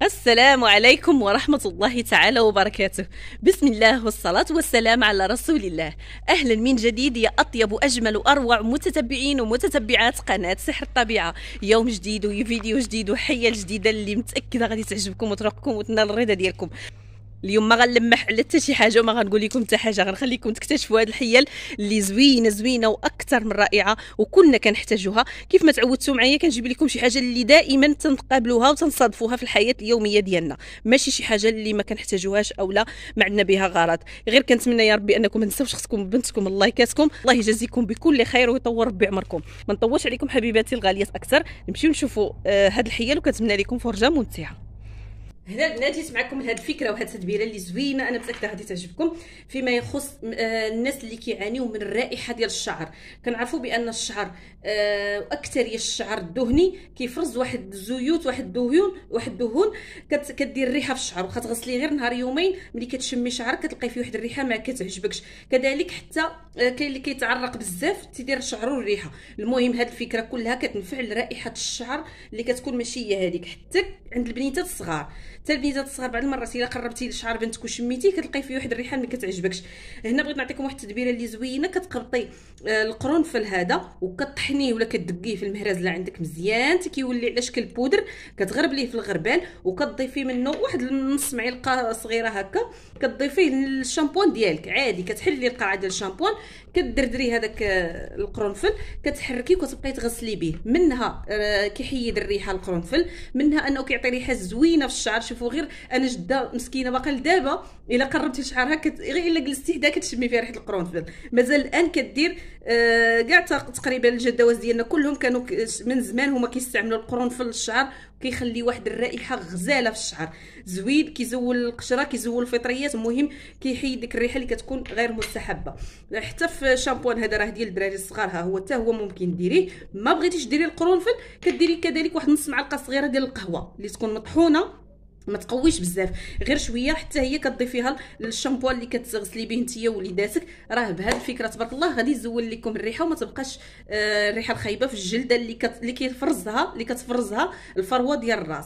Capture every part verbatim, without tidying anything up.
السلام عليكم ورحمة الله تعالى وبركاته. بسم الله والصلاة والسلام على رسول الله. أهلا من جديد يا أطيب وأجمل وأروع متتبعين ومتتبعات قناة سحر الطبيعة. يوم جديد وفيديو جديد وحيل جديدة اللي متأكدة غادي تعجبكم وترقكم وتنال الرضا ديالكم. اليوم ما غنلمح على حتى شي حاجه وما غنقول لكم حتى حاجه، غنخليكم تكتشفوا هاد الحيل اللي زوينه زوينه واكثر من رائعه وكلنا كنحتاجوها. كيف ما تعودتوا معايا كنجيب لكم شي حاجه اللي دائما تنقابلوها وتنصادفوها في الحياه اليوميه ديالنا، ماشي شي حاجه اللي ما كنحتاجوهاش او لا ما عندنا بها غرض. غير كنتمنى يا ربي انكم ما تنساوش اختكم بنتكم اللايكاتكم. الله يجازيكم بكل خير ويطور ربي عمركم. ما نطولش عليكم حبيباتي الغاليات اكثر، نمشيو نشوفوا آه هاد الحيل وكنتمنى لكم فرجه ممتعه. هنا البنات جيت معكم لهاد الفكره وهاد التدبيره اللي زوينه، انا متاكده غادي تعجبكم فيما يخص آه الناس اللي كيعانيو من الرائحه ديال الشعر. كنعرفوا بان الشعر آه اكثريه الشعر الدهني كيفرز واحد الزيوت، واحد الدهون واحد الدهون كت كدير الريحه في الشعر، واخا تغسلي غير نهار يومين ملي كتشمي شعرك كتلقاي فيه واحد الريحه ما كتعجبكش. كذلك حتى آه كاين اللي كيتعرق بزاف تيدير شعرو الريحه. المهم هاد الفكره كلها كتنفع لرائحه الشعر اللي كتكون ماشي هي هذيك، حتى عند البنيتات الصغار. حتى البنيتات الصغار بعض المرات الا قربتي لشعر بنتك وشميتيه كتلقاي فيه واحد الريحه ما كتعجبكش. هنا بغيت نعطيكم واحد التدبيره اللي زوينه. كتقبطي آه القرنفل هذا وكطحنيه ولا كتدقيه في المهرز اللي عندك مزيان حتى كيولي على شكل بودر، كتغربليه في الغربال وكتضيفي منه واحد نص معلقه صغيره هكا، كتضيفيه للشامبوان ديالك عادي. كتحلي القرعه ديال الشامبوان، كدردري هذاك آه القرنفل، كتحركيه وكتبقاي تغسلي به. منها آه كيحيد الريحه القرنفل، منها انه كيعطي ريحه زوينه في الشعر. شوفوا غير انا جده مسكينه باقا لدابا الا قربتي شعرها كت... غير الا جلستي حدا كتشمي فيها ريحه القرنفل. مازال الان كدير آه كاع تقريبا الجداوز ديالنا كلهم كانوا من زمان هما كيستعملوا القرنفل للشعر، كيخلي واحد الرائحه غزاله في الشعر زوين، كيزول القشره كيزول الفطريات. المهم كيحيد ديك الريحه اللي كتكون غير مستحبه. حتى في الشامبوان هذا راه ديال الدراري الصغار، ها هو حتى هو ممكن ديريه. ما بغيتيش ديري القرنفل كديري كذلك واحد نص معلقه صغيره ديال القهوه اللي تكون مطحونه، ما تقويش بزاف، غير شويه، حتى هي كتضيفيها للشامبو اللي كتغسلي به نتيا وليداتك. راه بهذه الفكره تبارك الله غادي يزول لكم الريحه وما تبقاش آه الريحه الخايبه في الجلده اللي كت... اللي كيفرزها اللي كتفرزها الفروه ديال الراس.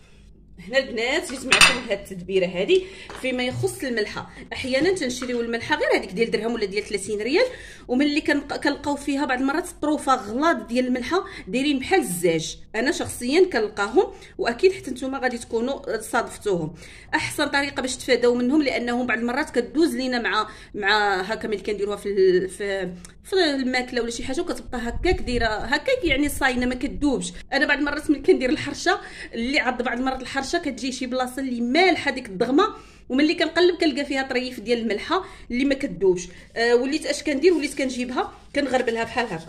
هنا البنات جيت معكم بهذه التدبيره هذه فيما يخص الملحه. احيانا تنشريو الملحه غير هذيك ديال درهم ولا ديال ثلاثين ريال، وملي كنلقاو فيها بعض المرات طروفه غلاط ديال الملحه دايرين بحال الزاج. انا شخصيا كنلقاهم، واكيد حتى نتوما غادي تكونوا صادفتوهم. احسن طريقه باش تفاداو منهم لانهم بعض المرات كدوز لينا مع مع هكا ملي كنديروها في في في الماكله ولا شي حاجه وكتبقى هكاك دايره هكاك يعني صاينه ما كدوبش. انا بعض المرات ملي كندير الحرشه اللي عض بعض المرات الحرشه كتجي شي بلاصه اللي مالحه ديك الضغمه، وملي كنقلب كنلقى فيها طريف ديال الملحه اللي ما كدوبش. آه وليت اش كندير، وليت كنجيبها كنغربلها بحال هكا،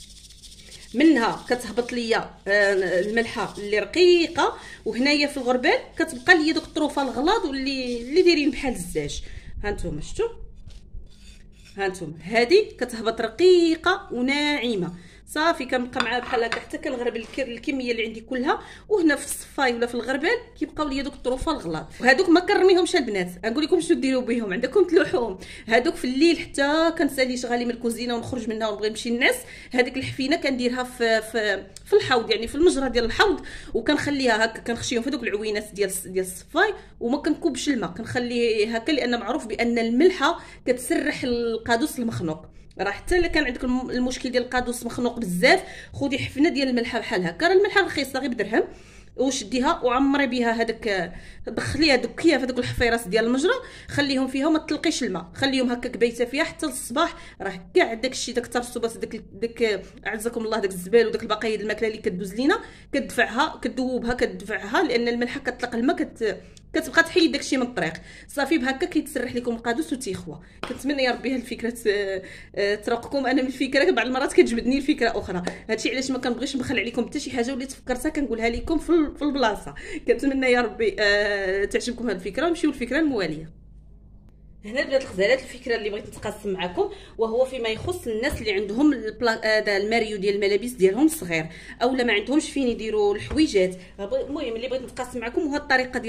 منها كتهبط ليا آه الملحه اللي رقيقه، وهنايا في الغربال كتبقى ليا دوك الطروفه الغلاظ واللي اللي دايرين بحال الزاج. ها نتوما شفتوا، ها نتوما هذه كتهبط رقيقه وناعمه صافي. كنبقى معاها بحال هكا حتى كنغرب الكميه اللي عندي كلها، وهنا في الصفاي ولا في الغربال كيبقاو ليا دوك الطروفه الغلاظ. وهذوك ما كنرميهمش البنات، نقول لكم شنو ديروا بهم، عندكم تلوحوهم. هذوك في الليل حتى كنسالي شغالي من الكوزينه ونخرج منها ونبغي نمشي نعس، هذيك الحفينه كنديرها في في في الحوض، يعني في المجرى ديال الحوض، وكنخليها هكا كنخشيهم في دوك العوينات ديال ديال الصفاي، وما كنكبش الماء كنخليه هكا، لان معروف بان الملحه كتسرح القادوس المخنوق. راه حتى الا كان عندك المشكل ديال القادوس مخنوق بزاف، خذي حفنه ديال الملحه بحال هكا، راه الملحه رخيصه غير بدرهم، وشديها وعمري بها هذاك، دخليها دكيها في هذوك الحفيراس ديال المجرى، خليهم فيها وما تطلقيش الماء، خليهم هكاك بايته فيها حتى الصباح. راه كاع داك الشيء داك الترسبات داك داك اعزكم الله داك الزبال وداك البقايا ديال الماكله اللي كدوز لينا كتدفعها كدوبها كتدفعها، لان الملحه كتطلق الماء كت كتبقى تحيد داكشي من الطريق صافي. بهكا كيتسرح لكم القادوس وتيخوى. كنتمنى يا ربي هاد الفكره ترقكم. انا من الفكره بعض المرات كتجبدني الفكره اخرى، هادشي علاش ما كنبغيش نبخل عليكم حتى شي حاجه وليت فكرتها كنقولها لكم في في البلاصه. كنتمنى يا ربي آه تعجبكم هاد الفكره. ونمشيو للفكره المواليه. هنا البنات الغزالات الفكره اللي بغيت نتقاسم معكم، وهو فيما يخص الناس اللي عندهم هذا الماريو ديال الملابس ديالهم صغير، اولا ما عندهمش فين يديروا الحويجات. المهم اللي بغيت نتقاسم معكم هو الطريقه ديال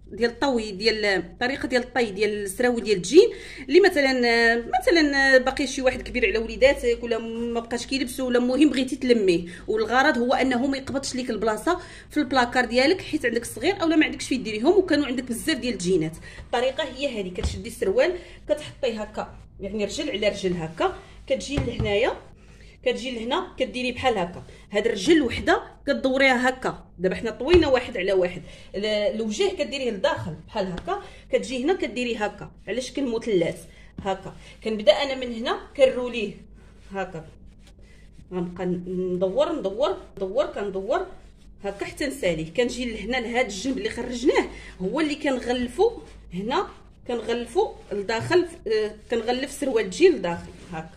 ديال الطوي ديال الطريقه ديال الطي ديال السراوي ديال الجين، اللي مثلا مثلا باقي شي واحد كبير على وليداتك ولا ما بقاش كيلبس، ولا المهم بغيتي تلميه، والغرض هو انه ما يقبضش ليك البلاصه في البلاكار ديالك حيت عندك صغير اولا ما عندكش فين ديريهم وكانوا عندك بزاف ديال الجينات. الطريقه هي هذه، كتشدي السروال كتحطيه هكا يعني رجل على رجل هكا، كتجي لهنايا كتجي لهنا كديري بحال هكا، هاد الرجل وحده كدوريها هكا. دابا حنا طوينا واحد على واحد، الوجه كديريه لداخل بحال هكا، كتجي هنا كديري هكا على شكل مثلث هكا. كنبدا انا من هنا كنروليه هكا، غنبقى ندور ندور ندور كندور هكا حتى نساليه. كنجي لهنا لهاد الجنب اللي خرجناه هو اللي كنغلفو هنا، كنغلفو لداخل، كنغلف سروال الجين لداخل هكا.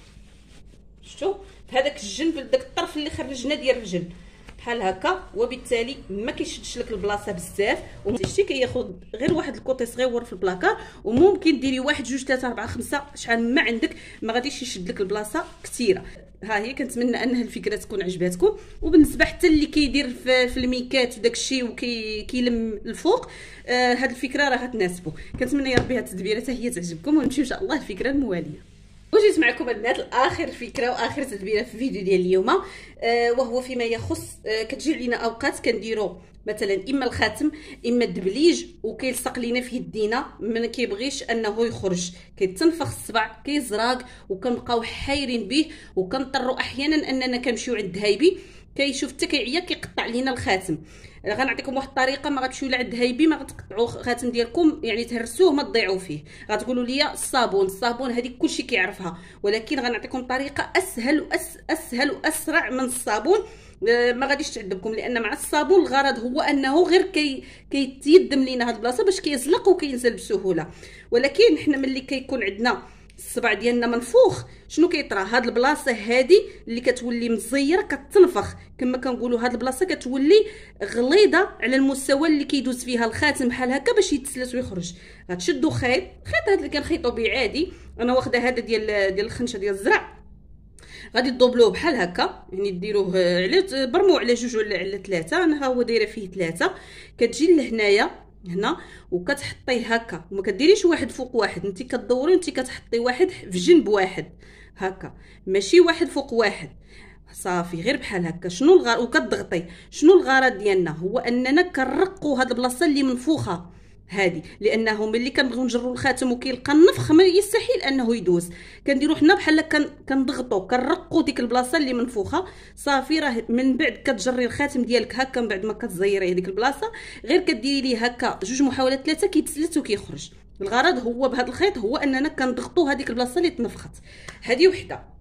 شفتوا في هذاك الجنب داك الطرف اللي خرجنا ديال الرجل بحال هكا، وبالتالي ما كيشدش لك البلاصه بزاف، وشتي كياخذ غير واحد الكوطي صغيور في البلاكار، وممكن ديري واحد جوج ثلاثه اربعه خمسه شحال ما عندك، ما غاديش يشد لك البلاصه كثيره. ها هي، كنتمنى ان الفكره تكون عجباتكم. وبالنسبه حتى اللي كيدير في, في الميكات وداك الشيء وكيلم الفوق، آه هاد الفكره راه غتناسبو. كنتمنى يا ربي هاد التدبيره حتى هي تعجبكم، ونمشيو ان شاء الله الفكره المواليه. وجيت معكم البنات لاخر فكره واخر تدبيره في الفيديو ديال اليوم، آه وهو فيما يخص آه كتجي علينا اوقات كنديروا مثلا اما الخاتم اما الدبليج وكيلصق لينا في يدينا، ما كيبغيش انه يخرج، كيتنفخ الصبع كيزراق وكنبقاو حايرين به، وكنضطروا احيانا اننا كنمشيو عند هايبي كيشوف حتى كيعيا كيقطع لينا الخاتم. غنعطيكم واحد الطريقه، ما غتمشيو لعند هايبي ما غتقطعوا الخاتم ديالكم يعني تهرسوه ما تضيعوا فيه. غتقولوا لي الصابون الصابون هذيك كلشي كيعرفها، ولكن غنعطيكم طريقه اسهل وأس اسهل واسرع من الصابون، ما غاديش تعذبكم. لان مع الصابون الغرض هو انه غير كي كيتيدم لينا هاد البلاصه باش كيزلق وكينزل بسهوله، ولكن حنا ملي كيكون عندنا الصبع ديالنا منفوخ شنو كيطرا؟ هاد البلاصه هادي اللي كتولي مزيره كتنفخ، كما كنقولوا هاد البلاصه كتولي غليظه على المستوى اللي كيدوز فيها الخاتم بحال هكا باش يتسلس ويخرج. غتشدوا خيط، خيط هذا اللي كنخيطوا به عادي، انا واخده هذا ديال ديال الخنشه ديال الزرع، غادي تضبلوه بحال هكا يعني ديروه على برموه على جوج ولا على ثلاثه، انا ها هو دايره فيه ثلاثه. كتجي لهنايا هنا وكتحطيه هكا، وما كديريش واحد فوق واحد، انت كدوري انت كتحطي واحد في جنب واحد هكا، ماشي واحد فوق واحد، صافي غير بحال هكا. شنو الغرض؟ وكتضغطي. شنو الغرض ديالنا؟ هو اننا كنرقوا هاد البلاصه اللي منفوخه هادي، لانه ملي كنبغيو نجروا الخاتم وكيلقى النفخ ما يستحيل انه يدوز، كنديروا حنا بحال كنضغطوا كنرقوا ديك البلاصه اللي منفوخه. صافي راه من بعد كتجري الخاتم ديالك هكا، من بعد ما كتزيري هذيك البلاصه غير كديري ليه هكا جوج محاولات ثلاثه كيتسلت وكيخرج. الغرض هو بهذا الخيط هو اننا كنضغطوا هذيك البلاصه اللي تنفخت. هذه وحده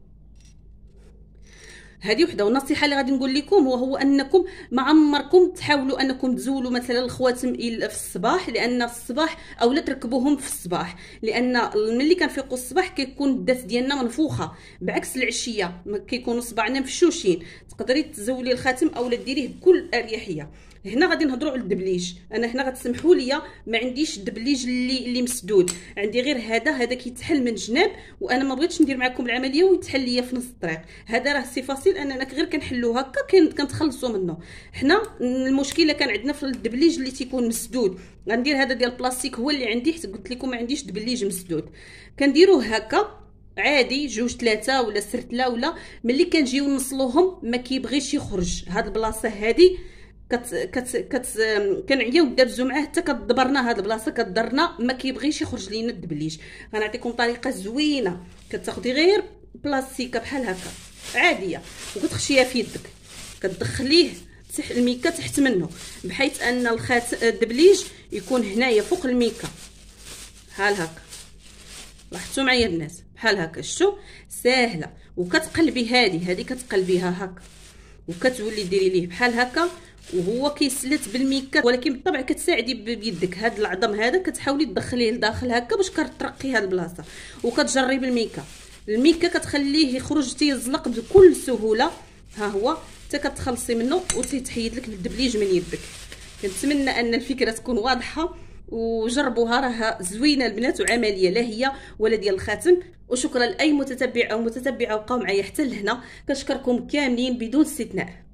هذه وحده. والنصيحه اللي غادي نقول لكم هو هو انكم ما عمركم تحاولوا انكم تزولوا مثلا الخواتم في الصباح، لان الصباح اولا تركبوهم في الصباح، لان ملي كنفيقوا الصباح كيكون الدات ديالنا منفوخه، بعكس العشيه كيكونوا صباعنا مفشوشين. تقدري تزولي الخاتم اولا ديريه بكل اريحيه. هنا غادي نهضروا على الدبليج. انا هنا غتسمحوا لي ما عنديش الدبليج اللي اللي مسدود، عندي غير هذا هذا كيتحل من جناب، وانا ما بغيتش ندير معكم العمليه ويتحل ليا في نص الطريق. هذا راه سي فاصيل اننا غير كنحلوه هكا كنتخلصوا منه. حنا المشكله كان عندنا في الدبليج اللي تيكون مسدود. غندير هذا ديال البلاستيك هو اللي عندي، حيت قلت لكم ما عنديش دبليج مسدود. كنديروه هكا عادي جوج ثلاثه ولا سرتله، ولا ملي كنجيو نوصلوهم ما كيبغيش يخرج. هاد البلاصه هادي كت كت كت كنعياو ندابزو معاه حتى كدبرنا هاد البلاصه كدرنا ما كيبغيش يخرج لينا الدبليج. غنعطيكم طريقه زوينه، كتاخدي غير بلاستيكه بحال هكا عاديه وكتخشيها في يدك، كتدخليه تحت الميكا تحت منه، بحيث ان الخات الدبليج يكون هنايا فوق الميكا بحال هكا. لاحظتوا معايا الناس بحال هكا؟ شفتوا ساهله. وكتقلبي هذه هذه كتقلبيها هكا وكتولي ديري ليه بحال هكا وهو كيسلت بالميكا، ولكن بالطبع كتساعدي بيدك. هذا العظم هذا كتحاولي تدخليه لداخل هكا باش كترقي هاد البلاصه، وكتجري بالميكا. الميكا كتخليه يخرج تيزلق بكل سهوله. ها هو حتى كتخلصي منه وتيتحيد لك الدبليج من يدك. كنتمنى ان الفكره تكون واضحه وجربوها، راه زوينه البنات وعمليه لا هي ولا ديال الخاتم. وشكرا لاي متتبع او متتبعه وبقاو معايا حتى لهنا. كنشكركم كاملين بدون استثناء.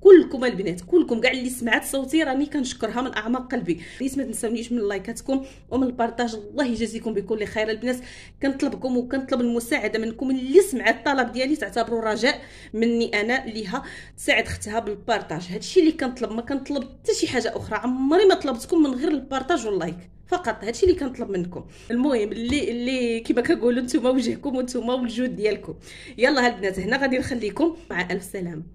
كلكم البنات، كلكم كاع اللي سمعت صوتي راني كنشكرها من اعماق قلبي. بليز ما تنساونيش من لايكاتكم ومن البارطاج. الله يجازيكم بكل خير البنات. كنطلبكم وكنطلب المساعده منكم، اللي سمع الطلب ديالي تعتبروا رجاء مني انا ليها تساعد اختها بالبارطاج. هادشي اللي كنطلب، ما كنطلب حتى شي حاجه اخرى. عمري ما طلبتكم من غير البارطاج واللايك فقط، هادشي اللي كنطلب منكم. المهم اللي اللي كيما كنقولوا نتوما وجهكم وانتوما والجود ديالكم. يلا البنات هنا غادي نخليكم مع الف سلامه.